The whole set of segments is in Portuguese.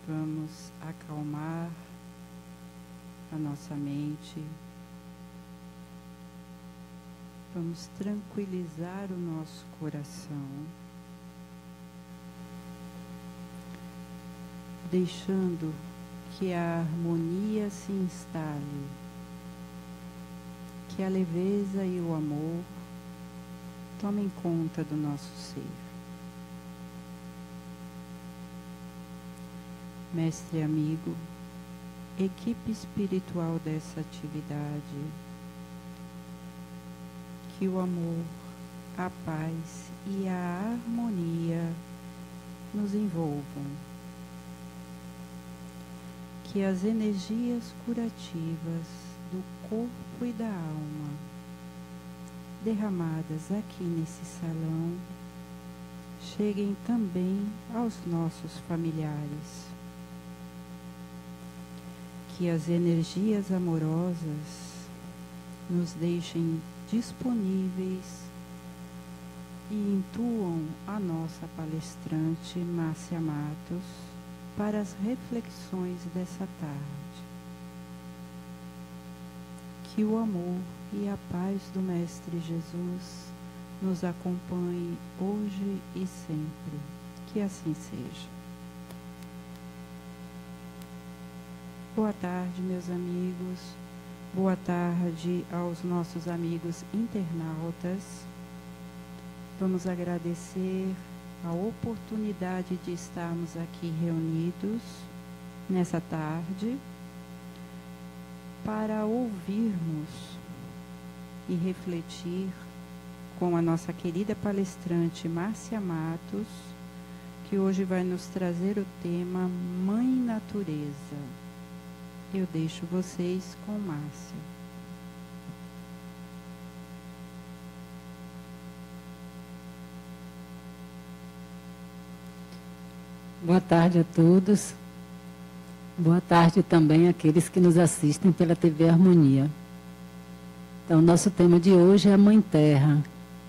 Vamos acalmar a nossa mente. Vamos tranquilizar o nosso coração, deixando que a harmonia se instale, que a leveza e o amor tomem conta do nosso ser. Mestre amigo, equipe espiritual dessa atividade, que o amor, a paz e a harmonia nos envolvam, que as energias curativas do corpo e da alma, derramadas aqui nesse salão, cheguem também aos nossos familiares. Que as energias amorosas nos deixem disponíveis e intuam a nossa palestrante Márcia Matos para as reflexões dessa tarde. Que o amor e a paz do Mestre Jesus nos acompanhe hoje e sempre. Que assim seja. Boa tarde, meus amigos. Boa tarde aos nossos amigos internautas. Vamos agradecer a oportunidade de estarmos aqui reunidos nessa tarde para ouvirmos e refletir com a nossa querida palestrante Márcia Matos, que hoje vai nos trazer o tema Mãe Natureza. Eu deixo vocês com Márcia. Boa tarde a todos. Boa tarde também àqueles que nos assistem pela TV Harmonia. Então, nosso tema de hoje é a Mãe Terra,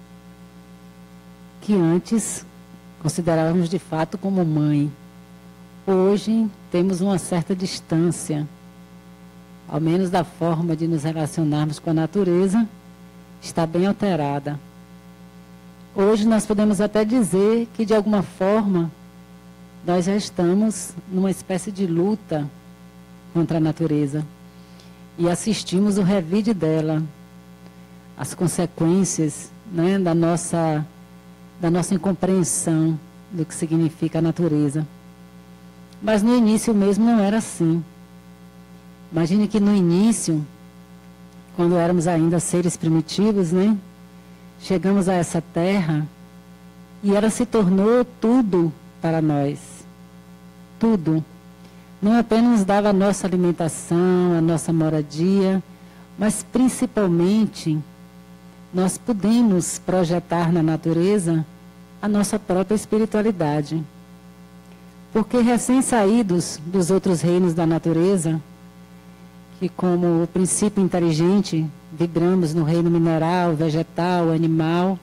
que antes considerávamos de fato como mãe. Hoje temos uma certa distância, ao menos da forma de nos relacionarmos com a natureza, está bem alterada. Hoje nós podemos até dizer que, de alguma forma, nós já estamos numa espécie de luta contra a natureza e assistimos o revide dela, as consequências, né, da nossa incompreensão do que significa a natureza. Mas no início mesmo não era assim. Imagine que no início, quando éramos ainda seres primitivos, né, chegamos a essa terra e ela se tornou tudo para nós. Tudo. Não apenas nos dava a nossa alimentação, a nossa moradia, mas principalmente nós podemos projetar na natureza a nossa própria espiritualidade. Porque recém-saídos dos outros reinos da natureza, que como o princípio inteligente, vibramos no reino mineral, vegetal, animal,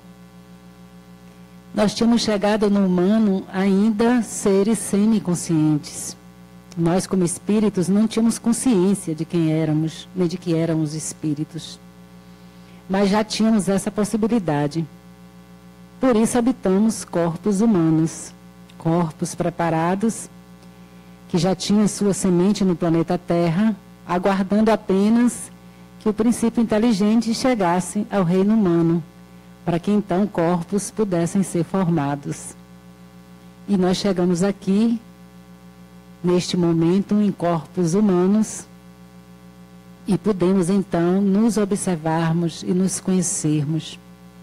nós tínhamos chegado no humano ainda seres semiconscientes. Nós, como espíritos, não tínhamos consciência de quem éramos, nem de que éramos espíritos. Mas já tínhamos essa possibilidade. Por isso habitamos corpos humanos, corpos preparados, que já tinham sua semente no planeta Terra, aguardando apenas que o princípio inteligente chegasse ao reino humano, para que então corpos pudessem ser formados. E nós chegamos aqui, neste momento, em corpos humanos, e podemos então nos observarmos e nos conhecermos.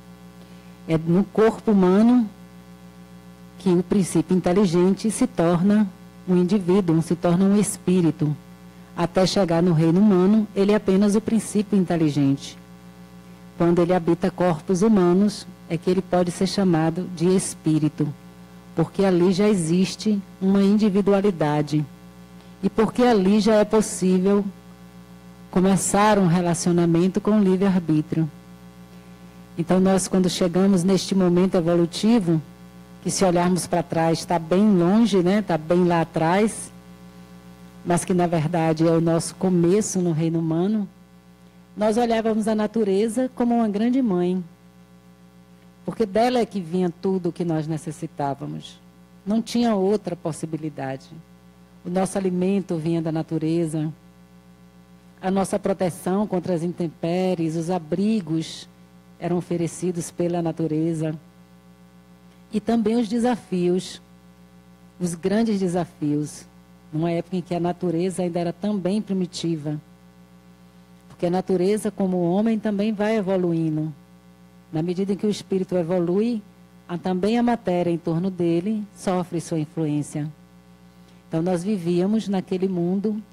É no corpo humano que o princípio inteligente se torna um indivíduo, se torna um espírito. Até chegar no reino humano, ele é apenas o princípio inteligente. Quando ele habita corpos humanos, é que ele pode ser chamado de espírito, porque ali já existe uma individualidade e porque ali já é possível começar um relacionamento com o livre-arbítrio. Então nós, quando chegamos neste momento evolutivo, que se olharmos para trás está bem longe, né? Está bem lá atrás, mas que na verdade é o nosso começo no reino humano, nós olhávamos a natureza como uma grande mãe, porque dela é que vinha tudo o que nós necessitávamos. Não tinha outra possibilidade. O nosso alimento vinha da natureza, a nossa proteção contra as intempéries, os abrigos eram oferecidos pela natureza. E também os desafios, os grandes desafios, numa época em que a natureza ainda era também primitiva. Porque a natureza, como o homem, também vai evoluindo. Na medida em que o espírito evolui, também a matéria em torno dele sofre sua influência. Então nós vivíamos naquele mundo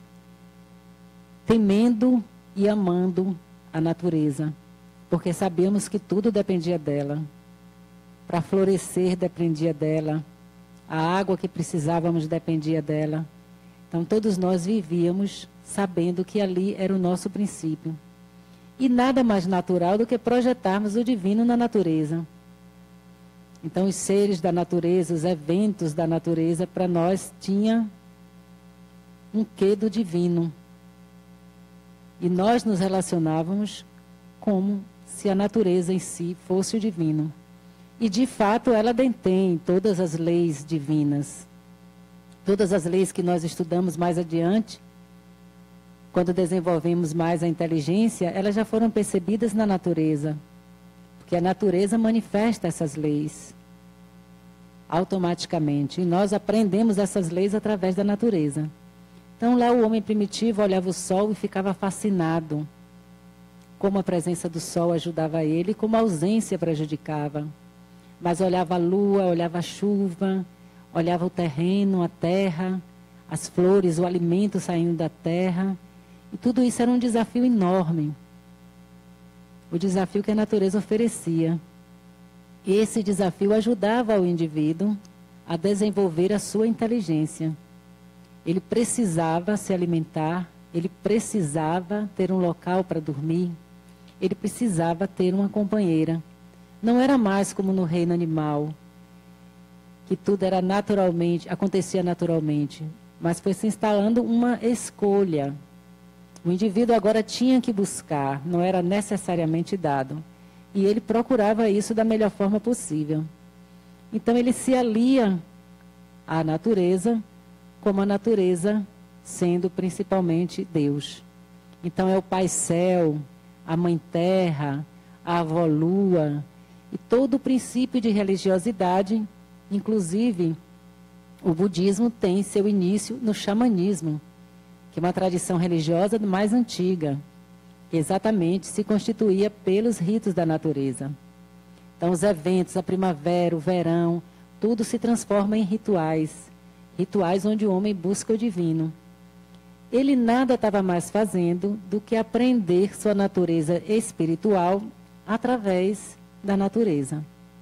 temendo e amando a natureza, porque sabíamos que tudo dependia dela. Para florescer dependia dela, a água que precisávamos dependia dela. Então todos nós vivíamos sabendo que ali era o nosso princípio. E nada mais natural do que projetarmos o divino na natureza. Então os seres da natureza, os eventos da natureza, para nós tinha um quê do divino. E nós nos relacionávamos como se a natureza em si fosse o divino. E de fato ela detém todas as leis divinas. Todas as leis que nós estudamos mais adiante, quando desenvolvemos mais a inteligência, elas já foram percebidas na natureza. Porque a natureza manifesta essas leis automaticamente. E nós aprendemos essas leis através da natureza. Então lá o homem primitivo olhava o sol e ficava fascinado. Como a presença do sol ajudava ele, como a ausência prejudicava. Mas olhava a lua, olhava a chuva, olhava o terreno, a terra, as flores, o alimento saindo da terra. E tudo isso era um desafio enorme. O desafio que a natureza oferecia. Esse desafio ajudava o indivíduo a desenvolver a sua inteligência. Ele precisava se alimentar, ele precisava ter um local para dormir, ele precisava ter uma companheira. Não era mais como no reino animal, que tudo era naturalmente, acontecia naturalmente, mas foi se instalando uma escolha. O indivíduo agora tinha que buscar, não era necessariamente dado. E ele procurava isso da melhor forma possível. Então ele se alia à natureza, como a natureza sendo principalmente Deus. Então é o Pai Céu, a Mãe Terra, a Avó Lua, e todo o princípio de religiosidade, inclusive o budismo tem seu início no xamanismo, que é uma tradição religiosa mais antiga, que exatamente se constituía pelos ritos da natureza. Então os eventos, a primavera, o verão, tudo se transforma em rituais. Rituais onde o homem busca o divino. Ele nada estava mais fazendo do que aprender sua natureza espiritual através da natureza.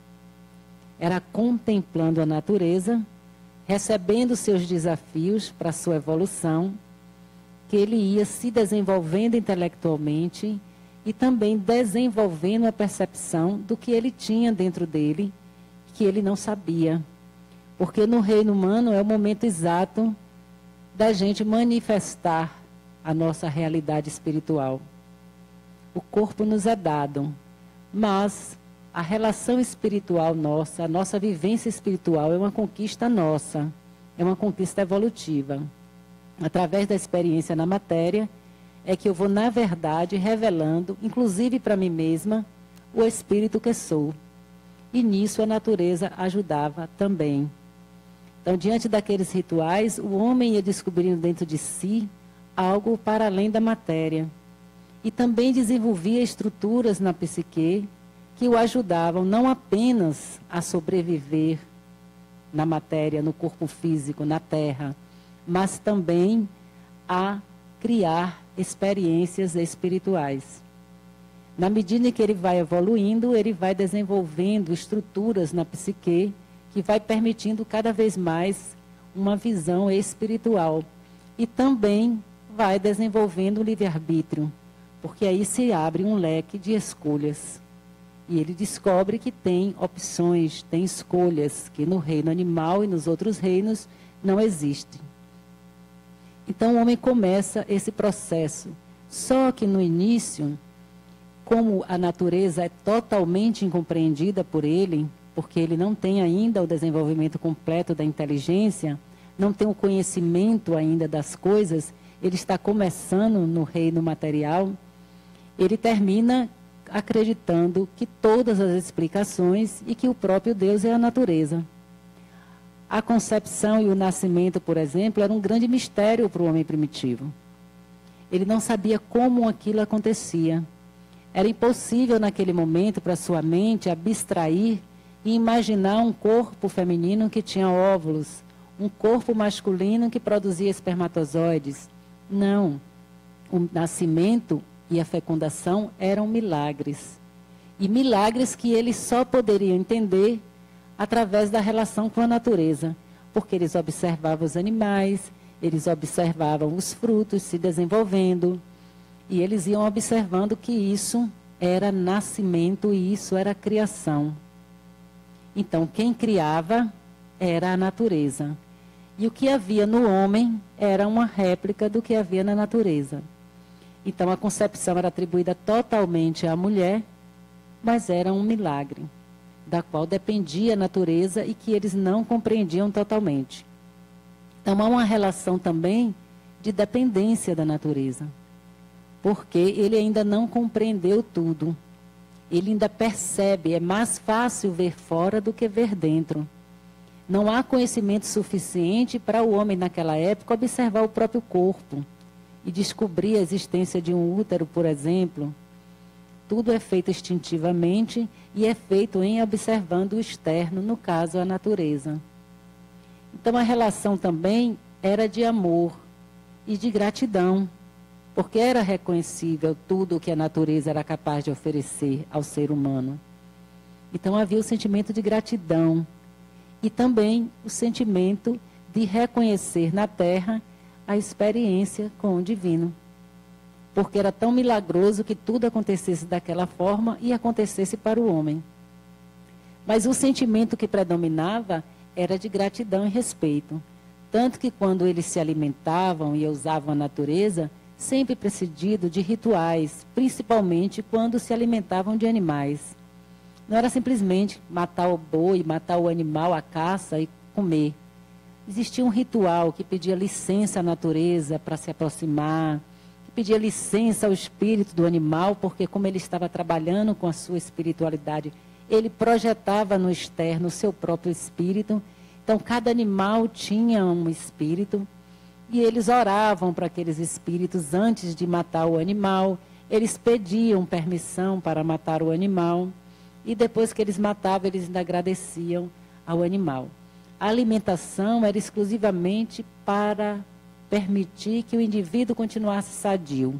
Era contemplando a natureza, recebendo seus desafios para sua evolução, que ele ia se desenvolvendo intelectualmente e também desenvolvendo a percepção do que ele tinha dentro dele, que ele não sabia. Porque no reino humano é o momento exato da gente manifestar a nossa realidade espiritual. O corpo nos é dado, mas a relação espiritual nossa, a nossa vivência espiritual é uma conquista nossa, é uma conquista evolutiva. Através da experiência na matéria, é que eu vou, na verdade, revelando, inclusive para mim mesma, o espírito que sou. E nisso a natureza ajudava também. Então, diante daqueles rituais, o homem ia descobrindo dentro de si algo para além da matéria. E também desenvolvia estruturas na psique que o ajudavam não apenas a sobreviver na matéria, no corpo físico, na terra, mas também a criar experiências espirituais. Na medida em que ele vai evoluindo, ele vai desenvolvendo estruturas na psique que vai permitindo cada vez mais uma visão espiritual. E também vai desenvolvendo o livre-arbítrio, porque aí se abre um leque de escolhas. E ele descobre que tem opções, tem escolhas, que no reino animal e nos outros reinos não existem. Então o homem começa esse processo. Só que no início, como a natureza é totalmente incompreendida por ele, porque ele não tem ainda o desenvolvimento completo da inteligência, não tem o conhecimento ainda das coisas, ele está começando no reino material, ele termina acreditando que todas as explicações e que o próprio Deus é a natureza. A concepção e o nascimento, por exemplo, era um grande mistério para o homem primitivo. Ele não sabia como aquilo acontecia. Era impossível naquele momento para sua mente abstrair e imaginar um corpo feminino que tinha óvulos, um corpo masculino que produzia espermatozoides. Não. O nascimento e a fecundação eram milagres. E milagres que eles só poderiam entender através da relação com a natureza. Porque eles observavam os animais, eles observavam os frutos se desenvolvendo. E eles iam observando que isso era nascimento e isso era criação. Então, quem criava era a natureza. E o que havia no homem era uma réplica do que havia na natureza. Então, a concepção era atribuída totalmente à mulher, mas era um milagre, da qual dependia a natureza e que eles não compreendiam totalmente. Então, há uma relação também de dependência da natureza, porque ele ainda não compreendeu tudo. Ele ainda percebe, é mais fácil ver fora do que ver dentro. Não há conhecimento suficiente para o homem naquela época observar o próprio corpo e descobrir a existência de um útero, por exemplo. Tudo é feito instintivamente e é feito em observando o externo, no caso, a natureza. Então, a relação também era de amor e de gratidão, porque era reconhecível tudo o que a natureza era capaz de oferecer ao ser humano. Então, havia o sentimento de gratidão e também o sentimento de reconhecer na terra a experiência com o divino. Porque era tão milagroso que tudo acontecesse daquela forma e acontecesse para o homem. Mas o sentimento que predominava era de gratidão e respeito. Tanto que quando eles se alimentavam e usavam a natureza, sempre precedido de rituais, principalmente quando se alimentavam de animais. Não era simplesmente matar o boi, matar o animal, a caça e comer. Existia um ritual que pedia licença à natureza para se aproximar, que pedia licença ao espírito do animal, porque como ele estava trabalhando com a sua espiritualidade, ele projetava no externo o seu próprio espírito. Então, cada animal tinha um espírito e eles oravam para aqueles espíritos antes de matar o animal. Eles pediam permissão para matar o animal e depois que eles matavam, eles ainda agradeciam ao animal. A alimentação era exclusivamente para permitir que o indivíduo continuasse sadio,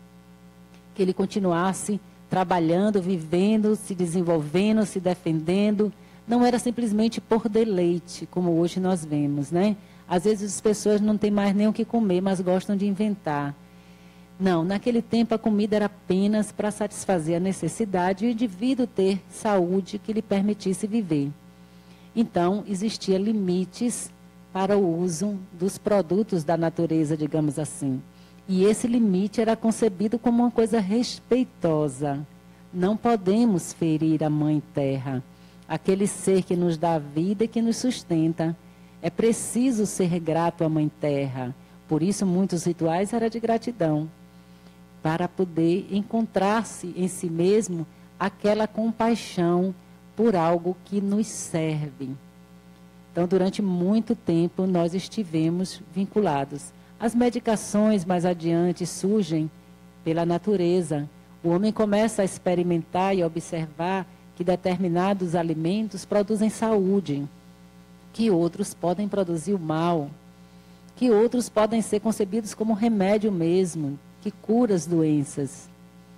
que ele continuasse trabalhando, vivendo, se desenvolvendo, se defendendo. Não era simplesmente por deleite, como hoje nós vemos, né? Às vezes as pessoas não têm mais nem o que comer, mas gostam de inventar. Não, naquele tempo a comida era apenas para satisfazer a necessidade e o indivíduo ter saúde que lhe permitisse viver. Então, existiam limites para o uso dos produtos da natureza, digamos assim. E esse limite era concebido como uma coisa respeitosa. Não podemos ferir a Mãe Terra, aquele ser que nos dá a vida e que nos sustenta. É preciso ser grato à Mãe Terra. Por isso, muitos rituais eram de gratidão, para poder encontrar-se em si mesmo aquela compaixão por algo que nos serve. Então, durante muito tempo, nós estivemos vinculados. As medicações mais adiante surgem pela natureza. O homem começa a experimentar e observar que determinados alimentos produzem saúde, que outros podem produzir o mal, que outros podem ser concebidos como remédio mesmo, que cura as doenças.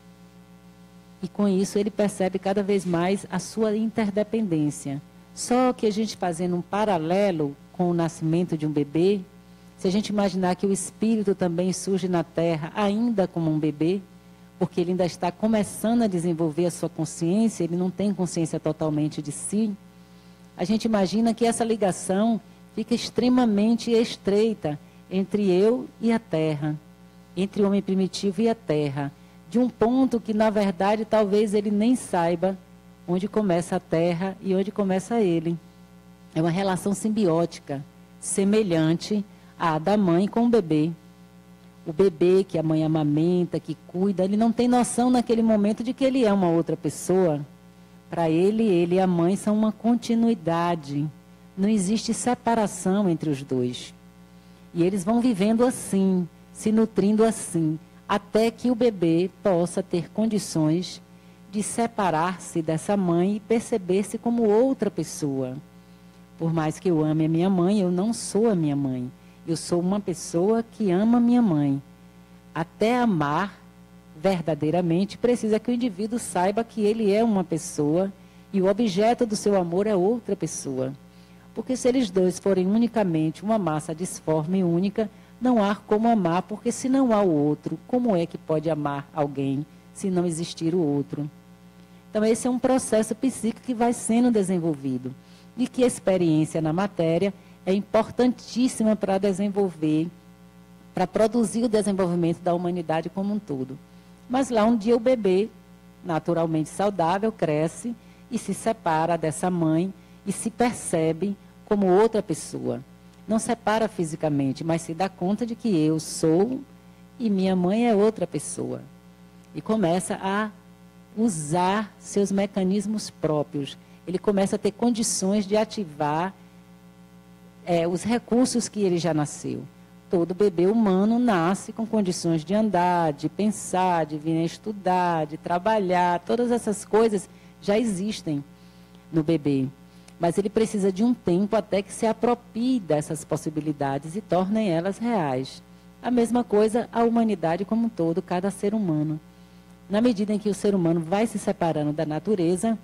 E com isso ele percebe cada vez mais a sua interdependência. Só que a gente fazendo um paralelo com o nascimento de um bebê, se a gente imaginar que o espírito também surge na Terra ainda como um bebê, porque ele ainda está começando a desenvolver a sua consciência, ele não tem consciência totalmente de si, a gente imagina que essa ligação fica extremamente estreita entre eu e a terra, entre o homem primitivo e a terra, de um ponto que, na verdade, talvez ele nem saiba onde começa a terra e onde começa ele. É uma relação simbiótica, semelhante à da mãe com o bebê. O bebê que a mãe amamenta, que cuida, ele não tem noção naquele momento de que ele é uma outra pessoa. Para ele e a mãe são uma continuidade. Não existe separação entre os dois. E eles vão vivendo assim, se nutrindo assim, até que o bebê possa ter condições de separar-se dessa mãe e perceber-se como outra pessoa. Por mais que eu ame a minha mãe, eu não sou a minha mãe. Eu sou uma pessoa que ama a minha mãe. Até amar verdadeiramente, precisa que o indivíduo saiba que ele é uma pessoa e o objeto do seu amor é outra pessoa. Porque se eles dois forem unicamente uma massa disforme e única, não há como amar, porque se não há o outro, como é que pode amar alguém se não existir o outro? Então esse é um processo psíquico que vai sendo desenvolvido e que a experiência na matéria é importantíssima para desenvolver, para produzir o desenvolvimento da humanidade como um todo. Mas lá um dia o bebê, naturalmente saudável, cresce e se separa dessa mãe e se percebe como outra pessoa. Não separa fisicamente, mas se dá conta de que eu sou e minha mãe é outra pessoa. E começa a usar seus mecanismos próprios. Ele começa a ter condições de ativar os recursos que ele já nasceu. Todo bebê humano nasce com condições de andar, de pensar, de vir a estudar, de trabalhar. Todas essas coisas já existem no bebê. Mas ele precisa de um tempo até que se aproprie dessas possibilidades e tornem elas reais. A mesma coisa a humanidade como um todo, cada ser humano. Na medida em que o ser humano vai se separando da natureza,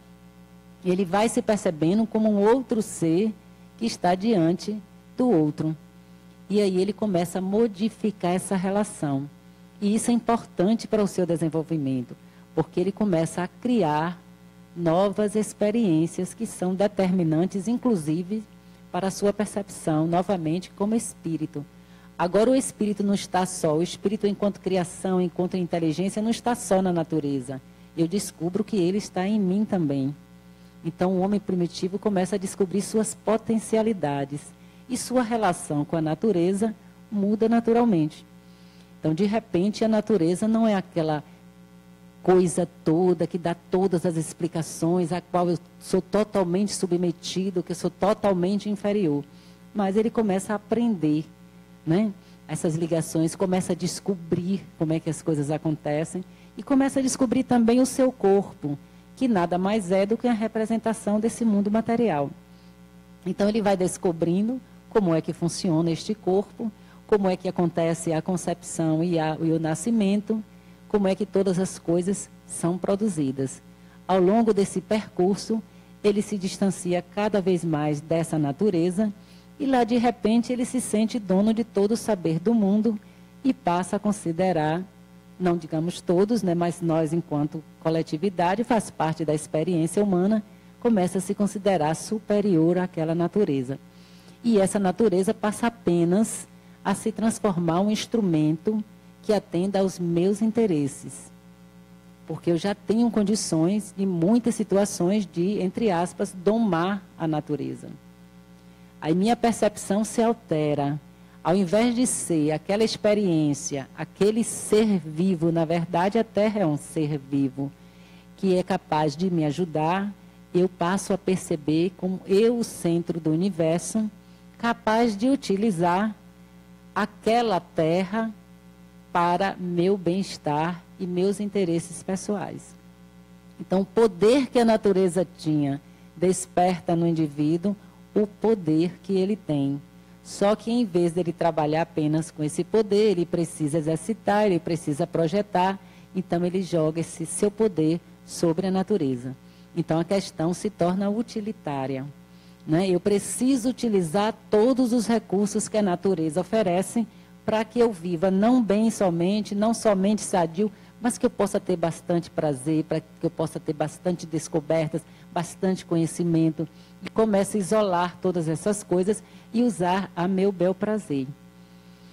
ele vai se percebendo como um outro ser que está diante do outro. E aí ele começa a modificar essa relação. E isso é importante para o seu desenvolvimento, porque ele começa a criar novas experiências que são determinantes, inclusive, para a sua percepção, novamente, como espírito. Agora o espírito não está só, o espírito enquanto criação, enquanto inteligência, não está só na natureza. Eu descubro que ele está em mim também. Então o homem primitivo começa a descobrir suas potencialidades e sua relação com a natureza muda naturalmente. Então, de repente, a natureza não é aquela coisa toda que dá todas as explicações, a qual eu sou totalmente submetido, que eu sou totalmente inferior. Mas ele começa a aprender, né? Essas ligações, começa a descobrir como é que as coisas acontecem e começa a descobrir também o seu corpo, que nada mais é do que a representação desse mundo material. Então ele vai descobrindo como é que funciona este corpo, como é que acontece a concepção e o nascimento, como é que todas as coisas são produzidas. Ao longo desse percurso, ele se distancia cada vez mais dessa natureza e lá de repente ele se sente dono de todo o saber do mundo e passa a considerar, não digamos todos, né, mas nós enquanto coletividade, faz parte da experiência humana, começa a se considerar superior àquela natureza. E essa natureza passa apenas a se transformar um instrumento que atenda aos meus interesses. Porque eu já tenho condições, em muitas situações, de, entre aspas, domar a natureza. Aí minha percepção se altera. Ao invés de ser aquela experiência, aquele ser vivo, na verdade a Terra é um ser vivo, que é capaz de me ajudar, eu passo a perceber como eu, o centro do universo, capaz de utilizar aquela terra para meu bem-estar e meus interesses pessoais. Então, o poder que a natureza tinha desperta no indivíduo o poder que ele tem. Só que, em vez dele trabalhar apenas com esse poder, ele precisa exercitar, ele precisa projetar, então ele joga esse seu poder sobre a natureza. Então, a questão se torna utilitária. Né? Eu preciso utilizar todos os recursos que a natureza oferece para que eu viva não bem somente, não somente sadio, mas que eu possa ter bastante prazer, para que eu possa ter bastante descobertas, bastante conhecimento, e comece a isolar todas essas coisas e usar a meu bel prazer.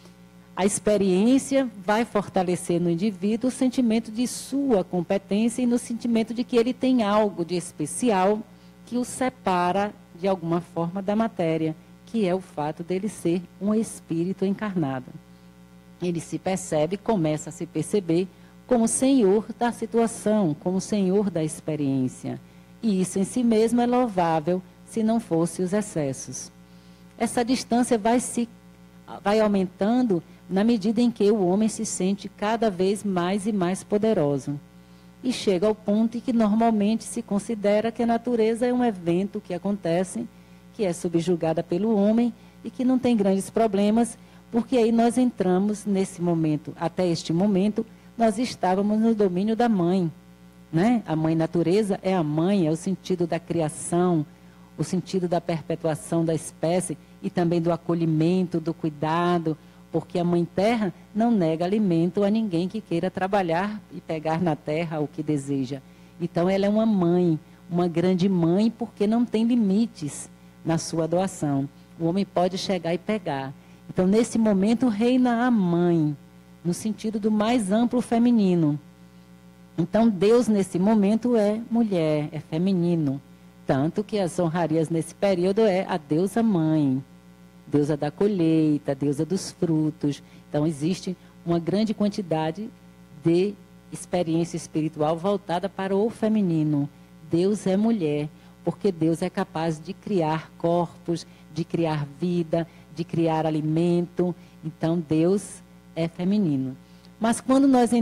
A experiência vai fortalecer no indivíduo o sentimento de sua competência e no sentimento de que ele tem algo de especial que o separa de alguma forma da matéria, que é o fato dele ser um espírito encarnado. Ele se percebe, começa a se perceber como senhor da situação, como senhor da experiência. E isso em si mesmo é louvável, se não fosse os excessos. Essa distância vai aumentando na medida em que o homem se sente cada vez mais e mais poderoso. E chega ao ponto em que normalmente se considera que a natureza é um evento que acontece, que é subjugada pelo homem e que não tem grandes problemas, porque aí nós entramos nesse momento, até este momento, nós estávamos no domínio da mãe, né? A mãe natureza é a mãe, é o sentido da criação, o sentido da perpetuação da espécie e também do acolhimento, do cuidado, porque a Mãe Terra não nega alimento a ninguém que queira trabalhar e pegar na terra o que deseja. Então ela é uma mãe, uma grande mãe, porque não tem limites na sua doação. O homem pode chegar e pegar. Então nesse momento reina a mãe, no sentido do mais amplo feminino. Então Deus nesse momento é mulher, é feminino. Tanto que as honrarias nesse período é a deusa mãe, deusa da colheita, deusa dos frutos. Então existe uma grande quantidade de experiência espiritual voltada para o feminino. Deus é mulher, porque Deus é capaz de criar corpos, de criar vida, de criar alimento. Então Deus é feminino. Mas quando nós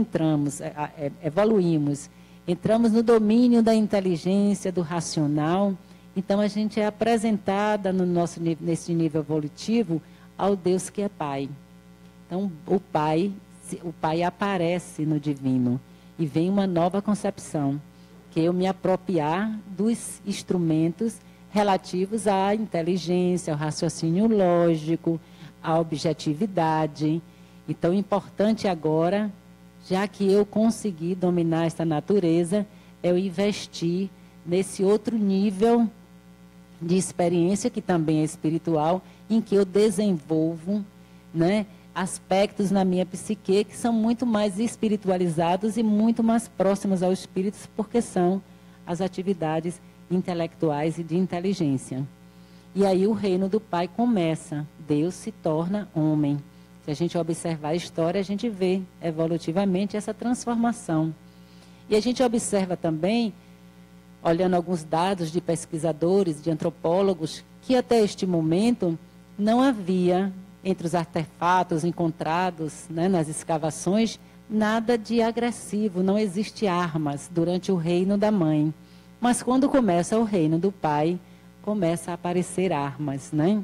evoluímos, entramos no domínio da inteligência, do racional, então a gente é apresentada nesse nível evolutivo ao Deus que é Pai. Então o Pai aparece no divino e vem uma nova concepção, que é eu me apropriar dos instrumentos relativos à inteligência, ao raciocínio lógico, à objetividade. Então, o importante agora, já que eu consegui dominar essa natureza, é eu investir nesse outro nível de experiência, que também é espiritual, em que eu desenvolvo, né, aspectos na minha psique que são muito mais espiritualizados e muito mais próximos aos espíritos, porque são as atividades intelectuais e de inteligência. E aí o reino do Pai começa, Deus se torna homem. Se a gente observar a história, a gente vê evolutivamente essa transformação. E a gente observa também, olhando alguns dados de pesquisadores, de antropólogos, que até este momento não havia, entre os artefatos encontrados, né, nas escavações, nada de agressivo, não existe armas durante o reino da mãe. Mas quando começa o reino do Pai, começa a aparecer armas, né?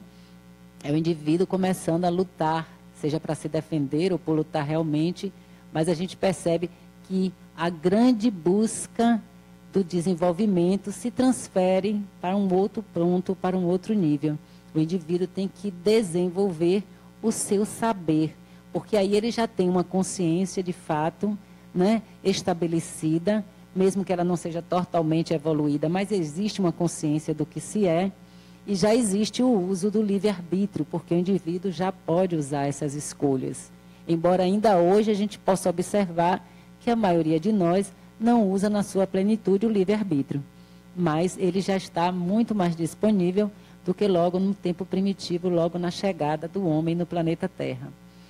É o indivíduo começando a lutar, seja para se defender ou por lutar realmente, mas a gente percebe que a grande busca do desenvolvimento se transfere para um outro ponto, para um outro nível. O indivíduo tem que desenvolver o seu saber, porque aí ele já tem uma consciência de fato, né, estabelecida, mesmo que ela não seja totalmente evoluída, mas existe uma consciência do que se é, e já existe o uso do livre-arbítrio, porque o indivíduo já pode usar essas escolhas. Embora ainda hoje a gente possa observar que a maioria de nós não usa na sua plenitude o livre-arbítrio, mas ele já está muito mais disponível do que logo no tempo primitivo, logo na chegada do homem no planeta Terra.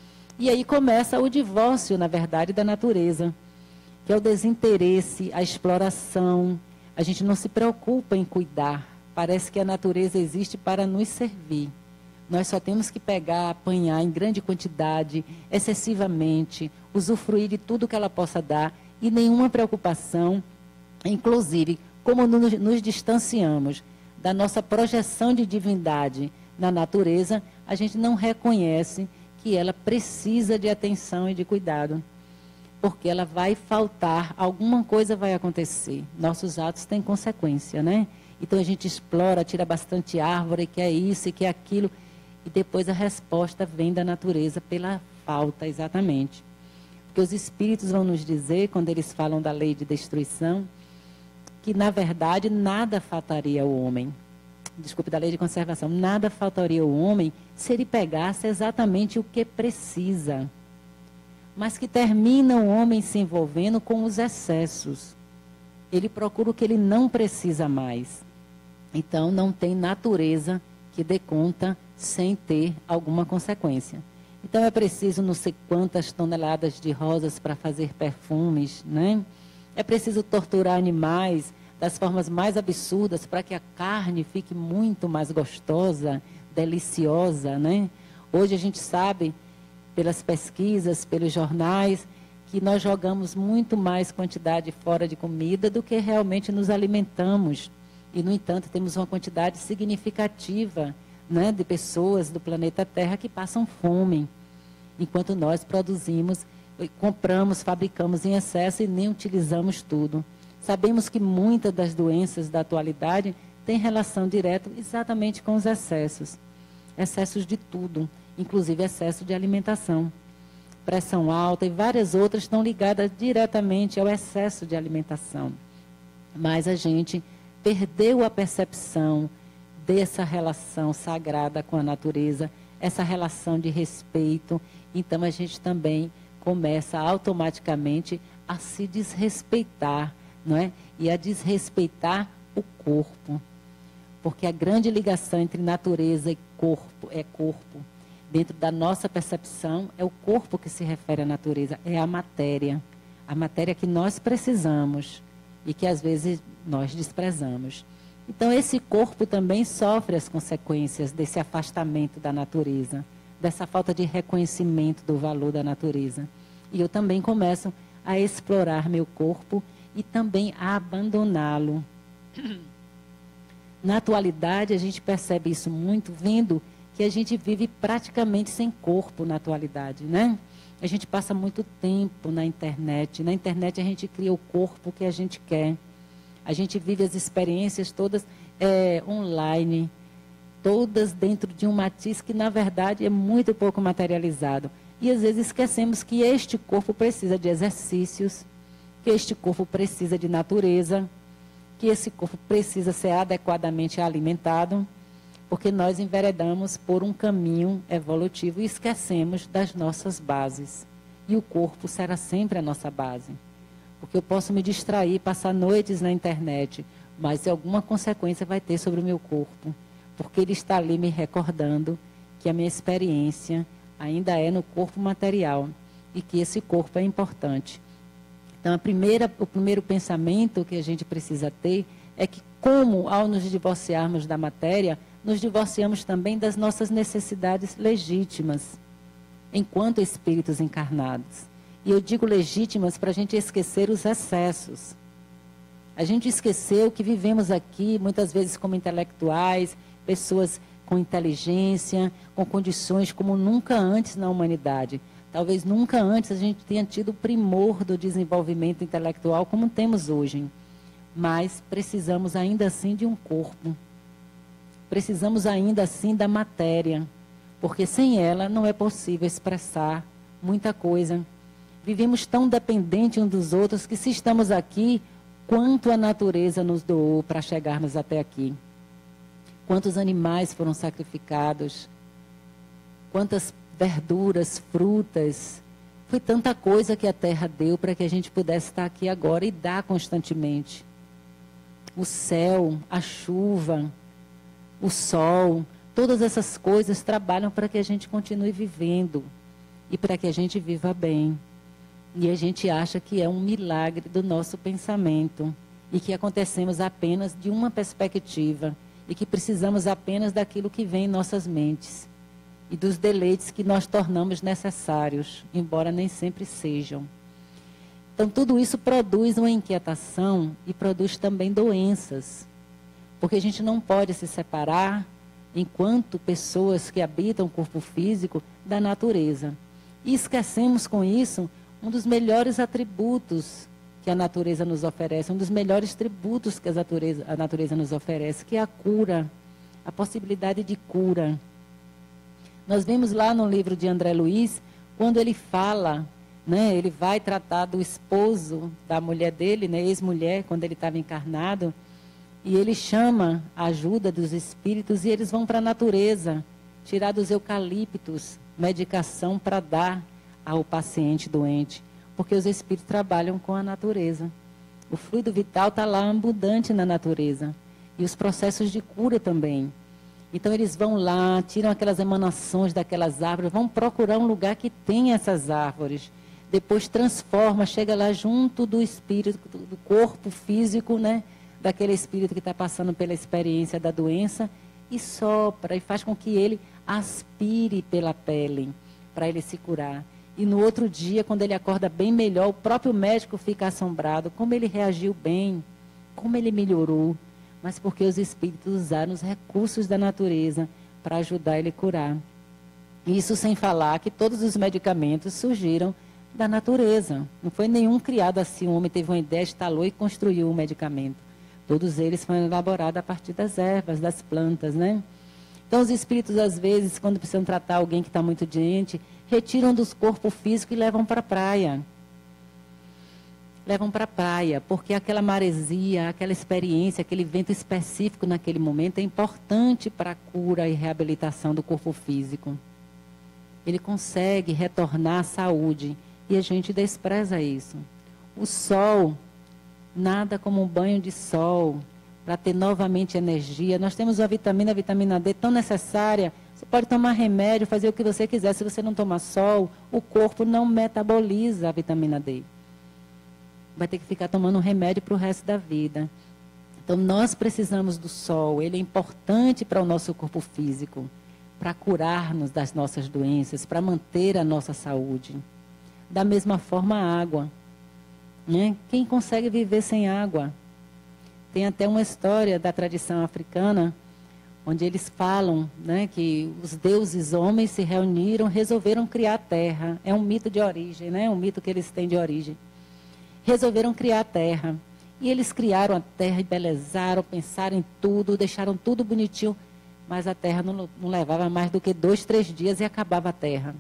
E aí começa o divórcio, na verdade, da natureza, que é o desinteresse, a exploração. A gente não se preocupa em cuidar. Parece que a natureza existe para nos servir. Nós só temos que pegar, apanhar em grande quantidade, excessivamente, usufruir de tudo que ela possa dar e nenhuma preocupação, inclusive, como nos distanciamos da nossa projeção de divindade na natureza, a gente não reconhece que ela precisa de atenção e de cuidado, porque ela vai faltar, alguma coisa vai acontecer. Nossos atos têm consequência, né? Então a gente explora, tira bastante árvore, quer isso e quer aquilo, e depois a resposta vem da natureza pela falta, exatamente. Porque os espíritos vão nos dizer, quando eles falam da lei de destruição, que na verdade nada faltaria ao homem. desculpe, da lei de conservação, nada faltaria ao homem se ele pegasse exatamente o que precisa, mas que termina o homem se envolvendo com os excessos. Ele procura o que ele não precisa mais. Então, não tem natureza que dê conta sem ter alguma consequência. Então, é preciso não sei quantas toneladas de rosas para fazer perfumes, né? É preciso torturar animais das formas mais absurdas para que a carne fique muito mais gostosa, deliciosa, né? Hoje a gente sabe, pelas pesquisas, pelos jornais, que nós jogamos muito mais quantidade fora de comida do que realmente nos alimentamos. E, no entanto, temos uma quantidade significativa, né, de pessoas do planeta Terra que passam fome, enquanto nós produzimos, compramos, fabricamos em excesso e nem utilizamos tudo. Sabemos que muitas das doenças da atualidade têm relação direta exatamente com os excessos. Excessos de tudo, inclusive excesso de alimentação. Pressão alta e várias outras estão ligadas diretamente ao excesso de alimentação. Mas a gente perdeu a percepção dessa relação sagrada com a natureza, essa relação de respeito. Então a gente também começa automaticamente a se desrespeitar, não é? E a desrespeitar o corpo. Porque a grande ligação entre natureza e corpo é corpo. Dentro da nossa percepção, é o corpo que se refere à natureza, é a matéria que nós precisamos e que às vezes nós desprezamos. Então esse corpo também sofre as consequências desse afastamento da natureza, dessa falta de reconhecimento do valor da natureza. E eu também começo a explorar meu corpo e também a abandoná-lo. Na atualidade, a gente percebe isso muito vendo que a gente vive praticamente sem corpo na atualidade, né? A gente passa muito tempo na internet. Na internet a gente cria o corpo que a gente quer. A gente vive as experiências todas online, todas dentro de um matiz que, na verdade, é muito pouco materializado. E, às vezes, esquecemos que este corpo precisa de exercícios, que este corpo precisa de natureza, que esse corpo precisa ser adequadamente alimentado, porque nós enveredamos por um caminho evolutivo e esquecemos das nossas bases. E o corpo será sempre a nossa base. Porque eu posso me distrair, passar noites na internet, mas alguma consequência vai ter sobre o meu corpo. Porque ele está ali me recordando que a minha experiência ainda é no corpo material e que esse corpo é importante. Então, o primeiro pensamento que a gente precisa ter é que, como ao nos divorciarmos da matéria, nos divorciamos também das nossas necessidades legítimas, enquanto espíritos encarnados. E eu digo legítimas para a gente esquecer os excessos. A gente esqueceu que vivemos aqui, muitas vezes como intelectuais, pessoas com inteligência, com condições como nunca antes na humanidade. Talvez nunca antes a gente tenha tido o primor do desenvolvimento intelectual como temos hoje. Mas precisamos ainda assim de um corpo. Precisamos ainda assim da matéria, porque sem ela não é possível expressar muita coisa. Vivemos tão dependentes uns dos outros que, se estamos aqui, quanto a natureza nos doou para chegarmos até aqui. Quantos animais foram sacrificados, quantas verduras, frutas. Foi tanta coisa que a terra deu para que a gente pudesse estar aqui agora e dar constantemente. O céu, a chuva, o sol, todas essas coisas trabalham para que a gente continue vivendo e para que a gente viva bem. E a gente acha que é um milagre do nosso pensamento e que acontecemos apenas de uma perspectiva e que precisamos apenas daquilo que vem em nossas mentes e dos deleites que nós tornamos necessários, embora nem sempre sejam. Então, tudo isso produz uma inquietação e produz também doenças, porque a gente não pode se separar, enquanto pessoas que habitam o corpo físico, da natureza. E esquecemos com isso um dos melhores atributos que a natureza nos oferece, um dos melhores tributos que a natureza nos oferece, que é a cura, a possibilidade de cura. Nós vimos lá no livro de André Luiz, quando ele fala, né, ele vai tratar do esposo da mulher dele, né, ex-mulher, quando ele estava encarnado, E ele chama a ajuda dos espíritos e eles vão para a natureza, tirar dos eucaliptos medicação para dar ao paciente doente, porque os espíritos trabalham com a natureza. O fluido vital está lá abundante na natureza. E os processos de cura também. Então eles vão lá, tiram aquelas emanações daquelas árvores, vão procurar um lugar que tem essas árvores. Depois transforma, chega lá junto do espírito, do corpo físico, né? Daquele espírito que está passando pela experiência da doença, e sopra, e faz com que ele aspire pela pele, para ele se curar. E no outro dia, quando ele acorda bem melhor, o próprio médico fica assombrado, como ele reagiu bem, como ele melhorou, mas porque os espíritos usaram os recursos da natureza para ajudar ele a curar. Isso sem falar que todos os medicamentos surgiram da natureza. Não foi nenhum criado assim, o homem teve uma ideia, instalou e construiu um medicamento. Todos eles foram elaborados a partir das ervas, das plantas, né? Então os espíritos, às vezes, quando precisam tratar alguém que está muito doente, retiram dos corpos físicos e levam para a praia. Levam para a praia, porque aquela maresia, aquela experiência, aquele vento específico naquele momento é importante para a cura e reabilitação do corpo físico. Ele consegue retornar à saúde e a gente despreza isso. O sol, nada como um banho de sol para ter novamente energia. Nós temos a vitamina D tão necessária. Você pode tomar remédio, fazer o que você quiser. Se você não tomar sol, o corpo não metaboliza a vitamina D. Vai ter que ficar tomando remédio para o resto da vida. Então, nós precisamos do sol. Ele é importante para o nosso corpo físico, para curar-nos das nossas doenças, para manter a nossa saúde. Da mesma forma, a água. Né? Quem consegue viver sem água? Tem até uma história da tradição africana, onde eles falam, né, que os deuses homens se reuniram, resolveram criar a terra. É um mito de origem, né? Um mito que eles têm de origem. Resolveram criar a terra. E eles criaram a terra, embelezaram, pensaram em tudo, deixaram tudo bonitinho, mas a terra não levava mais do que 2, 3 dias e acabava a terra.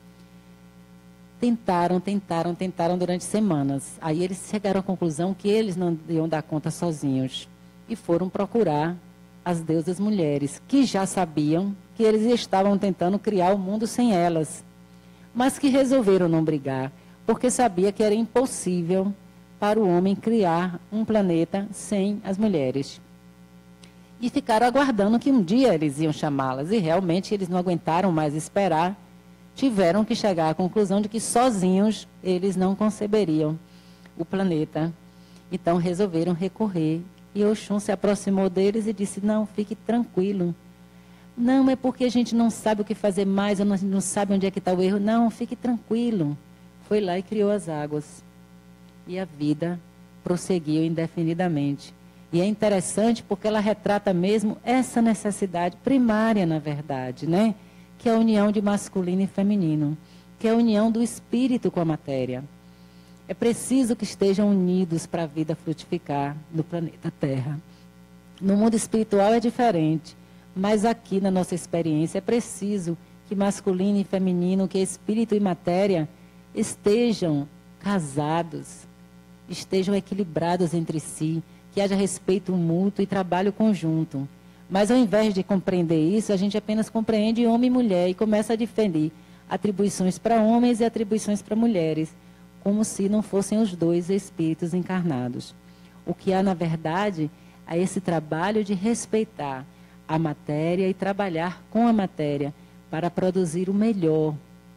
Tentaram durante semanas. Aí eles chegaram à conclusão que eles não iam dar conta sozinhos. E foram procurar as deusas mulheres, que já sabiam que eles estavam tentando criar o mundo sem elas. Mas que resolveram não brigar, porque sabia que era impossível para o homem criar um planeta sem as mulheres. E ficaram aguardando que um dia eles iam chamá-las. E realmente eles não aguentaram mais esperar. Tiveram que chegar à conclusão de que sozinhos eles não conceberiam o planeta. Então resolveram recorrer. E Oxum se aproximou deles e disse: não, fique tranquilo. Não, é porque a gente não sabe o que fazer mais, não sabe onde é que está o erro. Não, fique tranquilo. Foi lá e criou as águas. E a vida prosseguiu indefinidamente. E é interessante porque ela retrata mesmo essa necessidade primária, na verdade, né? Que é a união de masculino e feminino, que é a união do espírito com a matéria. É preciso que estejam unidos para a vida frutificar no planeta Terra. No mundo espiritual é diferente, mas aqui na nossa experiência é preciso que masculino e feminino, que espírito e matéria estejam casados, estejam equilibrados entre si, que haja respeito mútuo e trabalho conjunto. Mas ao invés de compreender isso, a gente apenas compreende homem e mulher e começa a definir atribuições para homens e atribuições para mulheres, como se não fossem os dois espíritos encarnados. O que há, na verdade, é esse trabalho de respeitar a matéria e trabalhar com a matéria para produzir o melhor,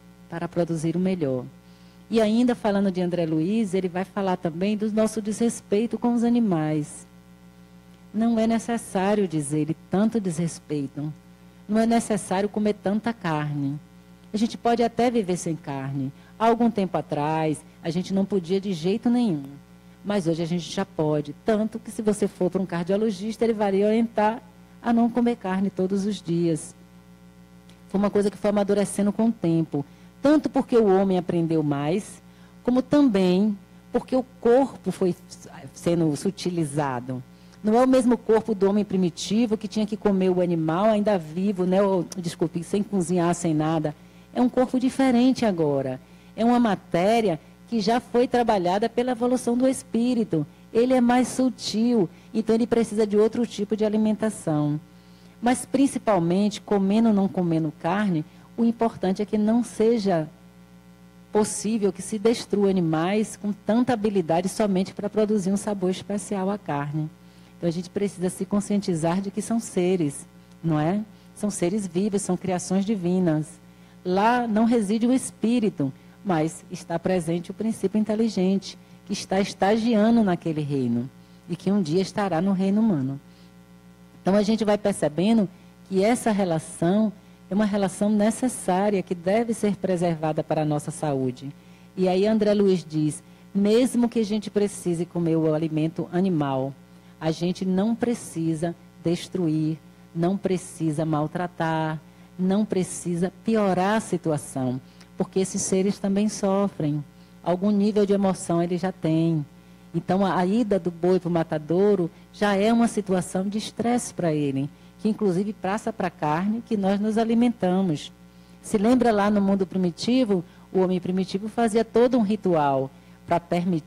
E ainda falando de André Luiz, ele vai falar também do nosso desrespeito com os animais. Não é necessário, diz ele, tanto desrespeito. Não é necessário comer tanta carne. A gente pode até viver sem carne. Há algum tempo atrás, a gente não podia de jeito nenhum. Mas hoje a gente já pode. Tanto que se você for para um cardiologista, ele vai lhe orientar a não comer carne todos os dias. Foi uma coisa que foi amadurecendo com o tempo. Tanto porque o homem aprendeu mais, como também porque o corpo foi sendo sutilizado. Não é o mesmo corpo do homem primitivo que tinha que comer o animal ainda vivo, né? Desculpe, sem cozinhar, sem nada. É um corpo diferente agora. É uma matéria que já foi trabalhada pela evolução do espírito. ele é mais sutil, então ele precisa de outro tipo de alimentação. Mas principalmente, comendo ou não comendo carne, o importante é que não seja possível que se destrua animais com tanta habilidade somente para produzir um sabor especial à carne. Então a gente precisa se conscientizar de que são seres, não é? São seres vivos, são criações divinas. Lá não reside o espírito, mas está presente o princípio inteligente, que está estagiando naquele reino e que um dia estará no reino humano. Então a gente vai percebendo que essa relação é uma relação necessária, que deve ser preservada para a nossa saúde. E aí André Luiz diz, mesmo que a gente precise comer o alimento animal, a gente não precisa destruir, não precisa maltratar, não precisa piorar a situação, porque esses seres também sofrem. Algum nível de emoção ele já tem. Então a ida do boi para o matadouro já é uma situação de estresse para ele, que inclusive passa para a carne que nós nos alimentamos. Se lembra lá no mundo primitivo, o homem primitivo fazia todo um ritual para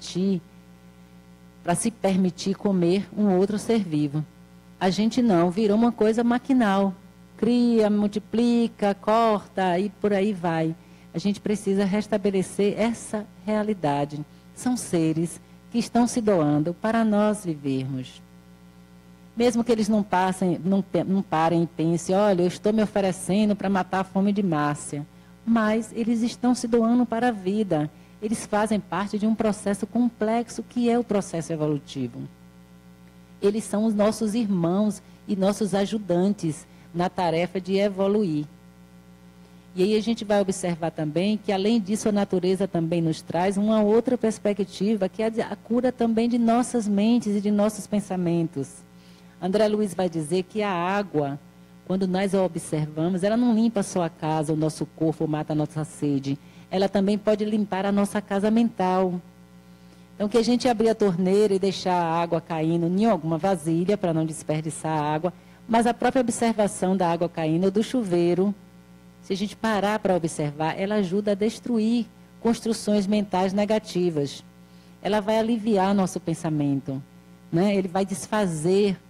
se permitir comer um outro ser vivo. A gente não, virou uma coisa maquinal. Cria, multiplica, corta e por aí vai. A gente precisa restabelecer essa realidade. São seres que estão se doando para nós vivermos. Mesmo que eles não parem e pensem, olha, eu estou me oferecendo para matar a fome de Márcia. Mas eles estão se doando para a vida. Eles fazem parte de um processo complexo que é o processo evolutivo. Eles são os nossos irmãos e nossos ajudantes na tarefa de evoluir. E aí a gente vai observar também que, além disso, a natureza também nos traz uma outra perspectiva, que é a cura também de nossas mentes e de nossos pensamentos. André Luiz vai dizer que a água, quando nós a observamos, ela não limpa só a casa, o nosso corpo, mata a nossa sede. Ela também pode limpar a nossa casa mental. Então, que a gente abrir a torneira e deixar a água caindo em alguma vasilha, para não desperdiçar a água, mas a própria observação da água caindo do chuveiro, se a gente parar para observar, ela ajuda a destruir construções mentais negativas. Ela vai aliviar nosso pensamento, né? Ele vai desfazer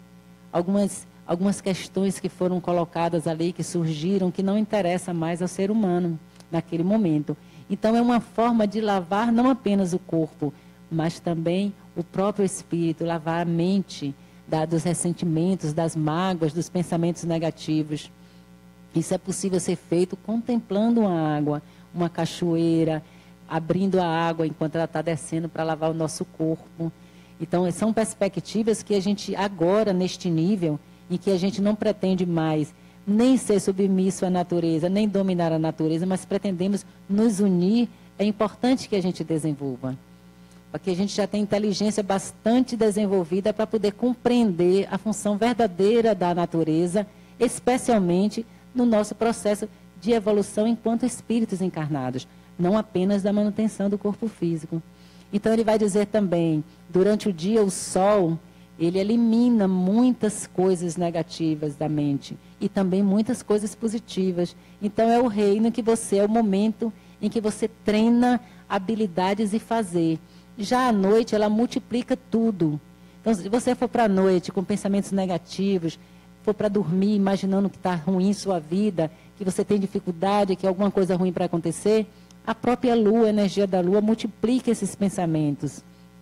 algumas questões que foram colocadas ali, que surgiram, que não interessam mais ao ser humano naquele momento. Então, é uma forma de lavar não apenas o corpo, mas também o próprio espírito, lavar a mente dos ressentimentos, das mágoas, dos pensamentos negativos. Isso é possível ser feito contemplando uma água, uma cachoeira, abrindo a água enquanto ela está descendo para lavar o nosso corpo. Então, são perspectivas que a gente agora, neste nível, em que a gente não pretende mais nem ser submisso à natureza, nem dominar a natureza, mas pretendemos nos unir, é importante que a gente desenvolva. Porque a gente já tem inteligência bastante desenvolvida para poder compreender a função verdadeira da natureza, especialmente no nosso processo de evolução enquanto espíritos encarnados, não apenas da manutenção do corpo físico. Então ele vai dizer também, durante o dia o sol, ele elimina muitas coisas negativas da mente e também muitas coisas positivas. Então é o reino que é o momento em que você treina habilidades e fazer. Já à noite ela multiplica tudo. Então se você for para a noite com pensamentos negativos, for para dormir imaginando que está ruim sua vida, que você tem dificuldade, que alguma coisa ruim para acontecer, a própria lua, a energia da lua, multiplica esses pensamentos.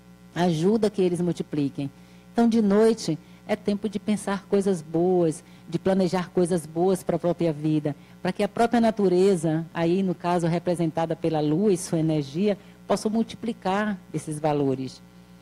Ajuda que eles multipliquem. Então, de noite, é tempo de pensar coisas boas, de planejar coisas boas para a própria vida, para que a própria natureza, aí no caso representada pela lua e sua energia, possa multiplicar esses valores.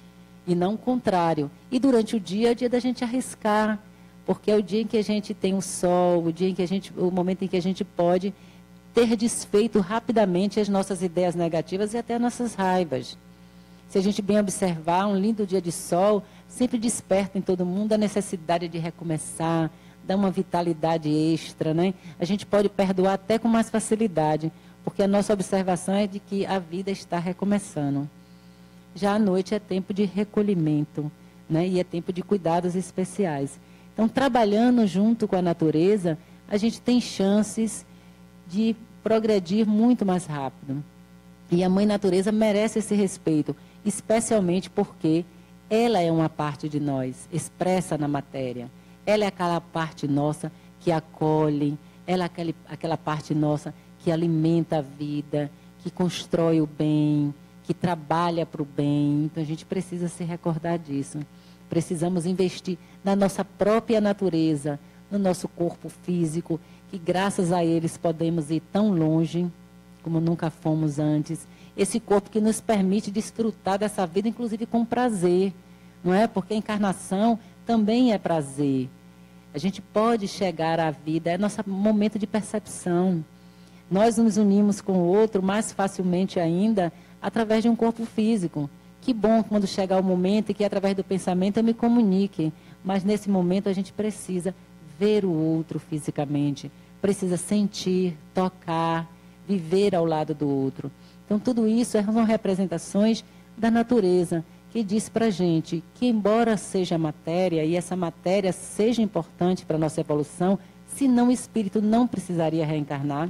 E não o contrário. E durante o dia é o dia da gente arriscar, porque é o dia em que a gente tem o sol, o momento em que a gente pode ter desfeito rapidamente as nossas ideias negativas e até as nossas raivas. Se a gente bem observar, um lindo dia de sol sempre desperta em todo mundo a necessidade de recomeçar, dar uma vitalidade extra, né? A gente pode perdoar até com mais facilidade, porque a nossa observação é de que a vida está recomeçando. Já à noite é tempo de recolhimento, né? E é tempo de cuidados especiais. Então, trabalhando junto com a natureza, a gente tem chances de progredir muito mais rápido. E a Mãe Natureza merece esse respeito, especialmente porque ela é uma parte de nós, expressa na matéria. Ela é aquela parte nossa que acolhe, ela é aquela parte nossa que alimenta a vida, que constrói o bem, que trabalha para o bem. Então a gente precisa se recordar disso. Precisamos investir na nossa própria natureza, no nosso corpo físico, que graças a eles podemos ir tão longe como nunca fomos antes. Esse corpo que nos permite desfrutar dessa vida, inclusive com prazer, não é? Porque a encarnação também é prazer. A gente pode chegar à vida, é nosso momento de percepção. Nós nos unimos com o outro mais facilmente ainda através de um corpo físico. Que bom quando chegar o momento e que através do pensamento eu me comunique. Mas nesse momento a gente precisa ver o outro fisicamente. Precisa sentir, tocar, viver ao lado do outro. Então tudo isso são representações da natureza, que diz para a gente que embora seja matéria, e essa matéria seja importante para a nossa evolução, senão o espírito não precisaria reencarnar.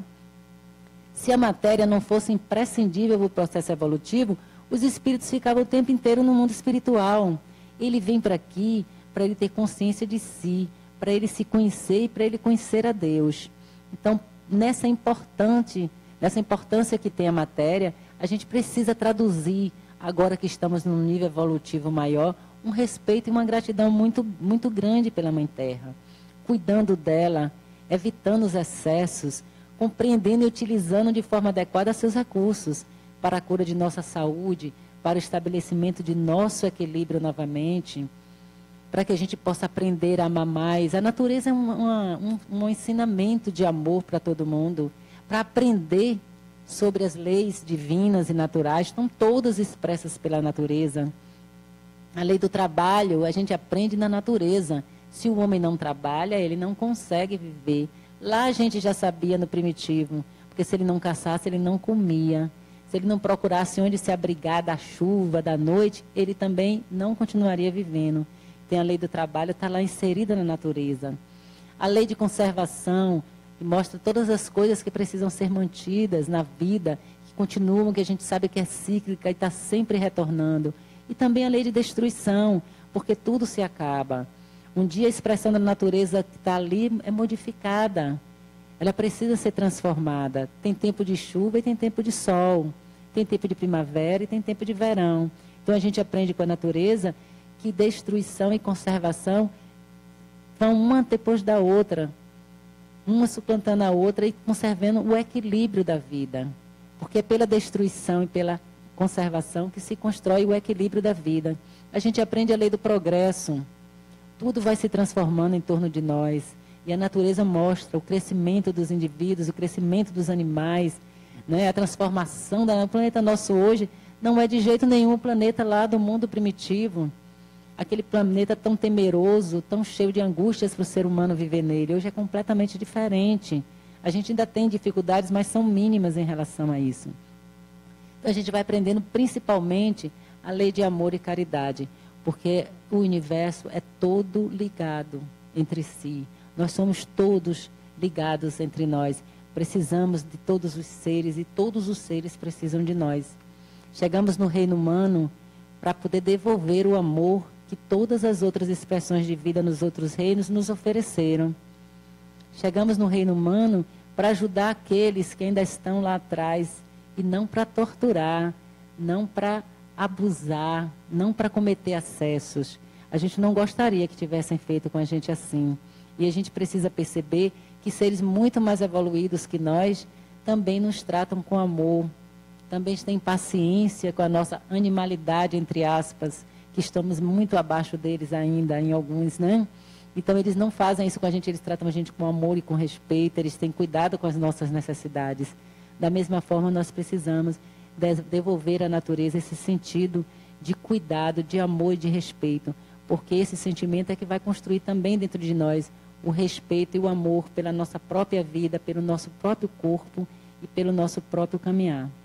Se a matéria não fosse imprescindível para o processo evolutivo, os espíritos ficavam o tempo inteiro no mundo espiritual. Ele vem para aqui para ele ter consciência de si, para ele se conhecer e para ele conhecer a Deus. Então, nessa importância que tem a matéria, a gente precisa traduzir, agora que estamos num nível evolutivo maior, um respeito e uma gratidão muito, muito grande pela Mãe Terra. Cuidando dela, evitando os excessos, compreendendo e utilizando de forma adequada seus recursos para a cura de nossa saúde, para o estabelecimento de nosso equilíbrio novamente, para que a gente possa aprender a amar mais. A natureza é um ensinamento de amor para todo mundo, para aprender sobre as leis divinas e naturais, estão todas expressas pela natureza. A lei do trabalho, a gente aprende na natureza. Se o homem não trabalha, ele não consegue viver. Lá a gente já sabia no primitivo, porque se ele não caçasse, ele não comia. Se ele não procurasse onde se abrigar da chuva, da noite, ele também não continuaria vivendo. Tem a lei do trabalho, está lá inserida na natureza. A lei de conservação, que mostra todas as coisas que precisam ser mantidas na vida, que continuam, que a gente sabe que é cíclica e está sempre retornando. E também a lei de destruição, porque tudo se acaba. Um dia a expressão da natureza que está ali é modificada. Ela precisa ser transformada. Tem tempo de chuva e tem tempo de sol. Tem tempo de primavera e tem tempo de verão. Então a gente aprende com a natureza que destruição e conservação vão uma depois da outra. Uma suplantando a outra e conservando o equilíbrio da vida. Porque é pela destruição e pela conservação que se constrói o equilíbrio da vida. A gente aprende a lei do progresso. Tudo vai se transformando em torno de nós. E a natureza mostra o crescimento dos indivíduos, o crescimento dos animais, né? A transformação do planeta nosso hoje não é de jeito nenhum o planeta lá do mundo primitivo. Aquele planeta tão temeroso, tão cheio de angústias para o ser humano viver nele. Hoje é completamente diferente. A gente ainda tem dificuldades, mas são mínimas em relação a isso. Então a gente vai aprendendo principalmente a lei de amor e caridade, porque o universo é todo ligado entre si. Nós somos todos ligados entre nós. Precisamos de todos os seres e todos os seres precisam de nós. Chegamos no reino humano para poder devolver o amor que todas as outras expressões de vida nos outros reinos nos ofereceram. Chegamos no reino humano para ajudar aqueles que ainda estão lá atrás e não para torturar, não para abusar, não para cometer excessos. A gente não gostaria que tivessem feito com a gente assim. E a gente precisa perceber que seres muito mais evoluídos que nós também nos tratam com amor, também têm paciência com a nossa animalidade, entre aspas, que estamos muito abaixo deles ainda, em alguns, né? Então, eles não fazem isso com a gente, eles tratam a gente com amor e com respeito, eles têm cuidado com as nossas necessidades. Da mesma forma, nós precisamos devolver à natureza esse sentido de cuidado, de amor e de respeito, porque esse sentimento é que vai construir também dentro de nós o respeito e o amor pela nossa própria vida, pelo nosso próprio corpo e pelo nosso próprio caminhar.